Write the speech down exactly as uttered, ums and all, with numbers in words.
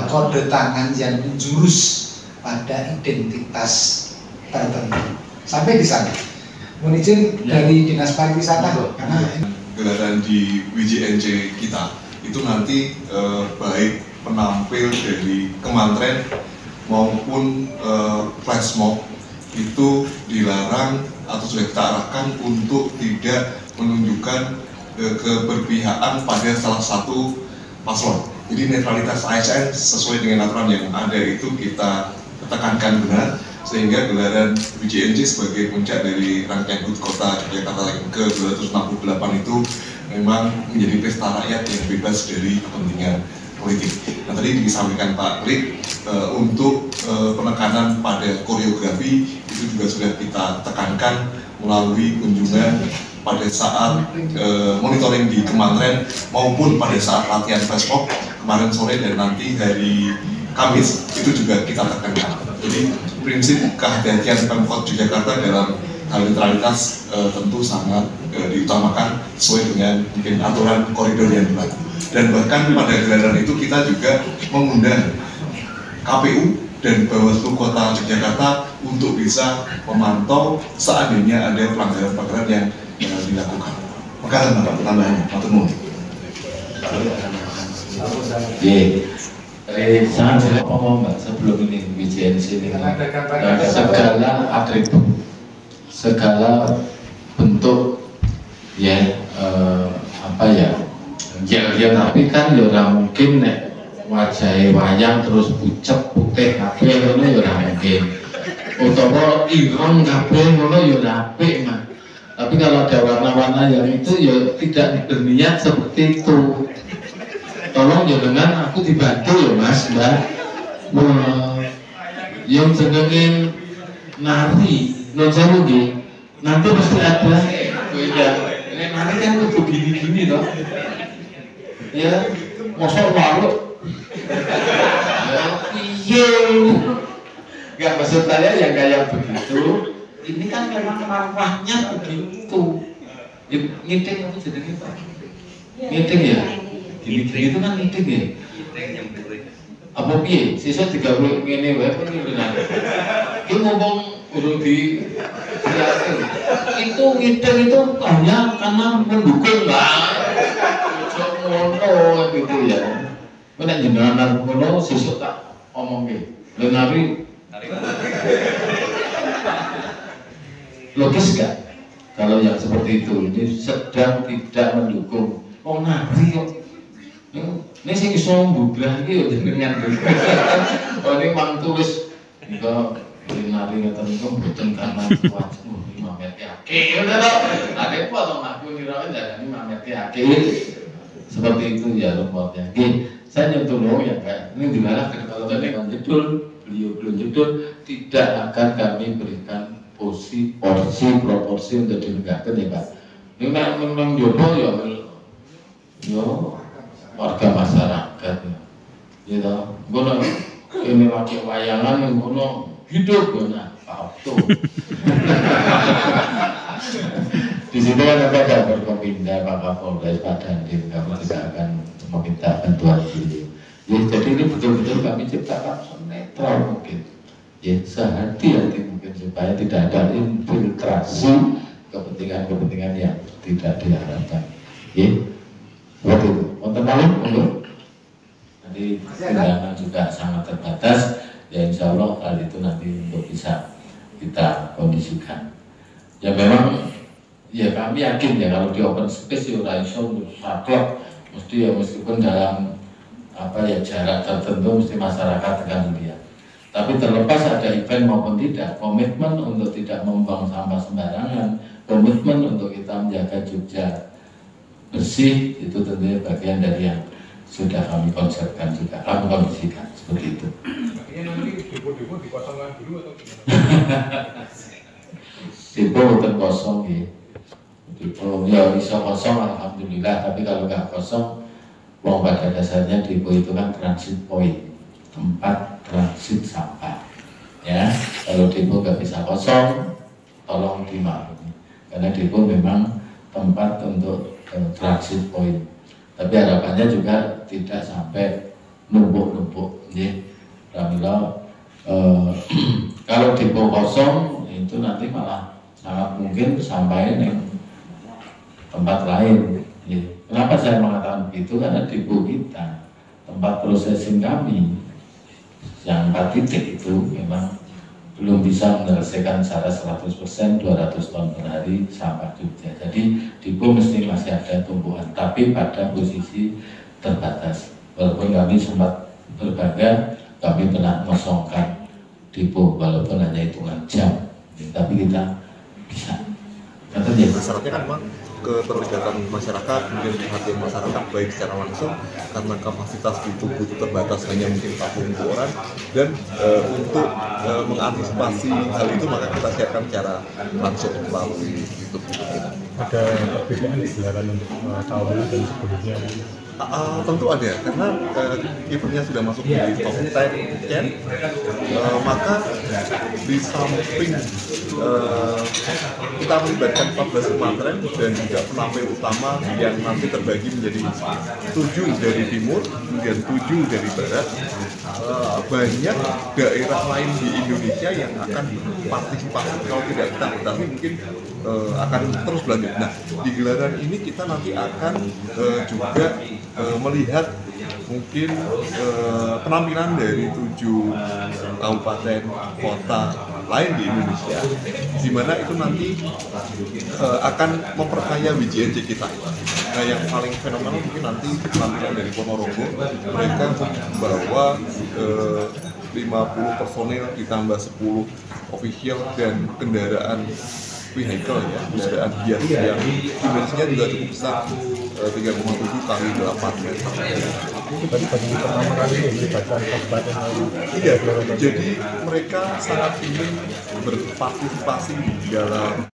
kode tangan yang menjurus pada identitas tertentu. Sampai di sana. Mohon izin dari Dinas Pariwisata, karena gelaran di W J N C kita itu nanti eh, baik penampil dari kementerian maupun eh, flash mob itu dilarang atau sudah kita arahkan untuk tidak menunjukkan eh, keberpihakan pada salah satu paslon. Jadi netralitas A S N sesuai dengan aturan yang ada itu kita tekankan benar, sehingga gelaran W J N C sebagai puncak dari rangkaian H U T Kota Yogyakarta yang ke dua ratus enam puluh delapan itu memang menjadi pesta rakyat yang bebas dari kepentingan politik. Nah, tadi disampaikan Pak Klik e, untuk e, penekanan pada koreografi itu juga sudah kita tekankan melalui kunjungan pada saat e, monitoring di kementerian maupun pada saat latihan flash mob kemarin sore dan nanti hari Kamis itu juga kita tekankan. Jadi prinsip kehati-hatian Pemkot Yogyakarta dalam hal netralitas e, tentu sangat e, diutamakan sesuai dengan mungkin aturan koridor yang berlaku. Dan bahkan pada gelaran itu kita juga mengundang K P U dan Bawaslu Kota Yogyakarta untuk bisa memantau seandainya ada pelanggaran-pelanggaran yang, yang dilakukan. Makasih Bapak tambahannya, Pak Temu. Eh, sangat saya ngomong Mbak sebelum ini W J N C ini nah, segala atribut, segala bentuk ya eh, apa ya ya, ya tapi kan ya ora mungkin nek wajah wayang terus pucet putih kabeh ngono ya ora mungkin, utawa ireng kabeh ngono ya ora apik Mas. Tapi kalau ada warna-warna yang itu ya tidak berniat seperti itu. Tolong ya dengan aku dibantu ya Mas Mbak. Wah, yang jenenge nari nonton nggih. Nanti pasti ada beda. Ini nari kan kudu gini-gini toh. Ya, mosok waruk. Ya, iya. Enggak, maksud saya yang kayak begitu. Ini kan memang marwahnya begitu. Ya, ngiting apa jenenge Pak? Ngiting ya? Gini-gini itu kan ngiting ya? Apa piye? Sisa tiga puluh ngene wae kok ngene. Ki ngomong urung di itu ngiting itu hanya karena mendukung lah. Ngono gitu ya. Kok nek jenengan ngono sesuk tak omongke. Lha nari logis gak? Kalau yang seperti itu ini sedang tidak mendukung. Oh nari kok. Ini sih iso mbubrah iki yo jenengan. Oh ini mang tulis enggak nari ngoten niku mboten karena wajib Mamet Yaki. Ngono to. Ade potong aku ngira jarane Mamet Yaki. Seperti itu ya rumputnya. Nggih, saya nyentuh loh ya Kak. Ini gimana kalau tadi kan jedul, beliau belum jedul tidak akan kami berikan porsi, porsi, proporsi untuk dinegakan ya Pak. Ini memang jodoh ya, yo warga masyarakat ya. Gitu. Gono ini pakai wayangan, gono hidup gono auto. Di situ kan ada berkominda Pak Kapolres, Pak Dandim, kami tidak akan meminta bantuan beliau. Ya, jadi ini betul-betul kami ciptakan netral mungkin. Ya, sehati-hati mungkin supaya tidak ada infiltrasi kepentingan-kepentingan yang tidak diharapkan. Ya, seperti itu. Untuk malam untuk nanti undangan juga sangat terbatas. Ya, insya Allah hal itu nanti untuk bisa kita kondisikan. Ya memang, ya kami yakin ya kalau di open space ya raiso saklek mesti ya meskipun dalam apa ya jarak tertentu mesti masyarakat akan melihat. Tapi terlepas ada event maupun tidak, komitmen untuk tidak membuang sampah sembarangan, komitmen untuk kita menjaga Jogja bersih itu tentunya bagian dari yang sudah kami konsepkan juga, kami kondisikan seperti itu. Ini nanti depo-depo dikosongkan dulu atau gimana? Depo bukan kosong ya. Depo ya bisa kosong alhamdulillah, tapi kalau nggak kosong, wong pada dasarnya depo itu kan transit point, tempat transit sampah. Ya, kalau depo nggak bisa kosong, tolong dimaklumi. Karena depo memang tempat untuk uh, transit point. Tapi harapannya juga tidak sampai numpuk-numpuk ya. Pramila eh, kalau depo kosong itu nanti malah sangat mungkin sampai di tempat lain ya. Kenapa saya mengatakan begitu? Karena depo kita, tempat processing kami yang empat titik itu memang belum bisa menyelesaikan secara seratus persen dua ratus ton per hari sampah Jogja. Jadi depo mesti masih ada tumpuan, tapi pada posisi terbatas. Walaupun kami sempat berbangga, kami pernah mengosongkan depo walaupun hanya hitungan jam, tapi kita bisa. Katanya syaratnya kan memang keterlibatan masyarakat, kemudian perhatian masyarakat baik secara langsung karena kapasitas di tubuh itu terbatas hanya mungkin empat puluh ribu orang, dan e, untuk e, mengantisipasi hal itu maka kita siapkan secara langsung melalui YouTube. Ada perbedaan di gelaran untuk uh, tahun ini dan sebelumnya? Uh, tentu ada, karena uh, eventnya sudah masuk di top ten, uh, maka di samping uh, kita melibatkan empat belas kemantren dan juga penampil utama yang nanti terbagi menjadi tujuh dari timur, kemudian tujuh dari barat. Uh, banyak daerah lain di Indonesia yang akan partisipasi, kalau tidak kita batasi mungkin uh, akan terus berlanjut. Nah, di gelaran ini kita nanti akan uh, juga uh, melihat mungkin uh, penampilan dari tujuh kabupaten kota lain di Indonesia, di mana itu nanti uh, akan memperkaya W J N C kita. Nah, yang paling fenomenal mungkin nanti penampilan dari Ponorogo, mereka membawa uh, lima puluh personil ditambah sepuluh official dan kendaraan vehicle ya, kendaraan hias yang dimensinya juga cukup besar, tiga koma tujuh kali delapan meter. Itu tadi baru pertama kali ini melibatkan kabupaten lain. Iya, jadi mereka sangat ingin berpartisipasi dalam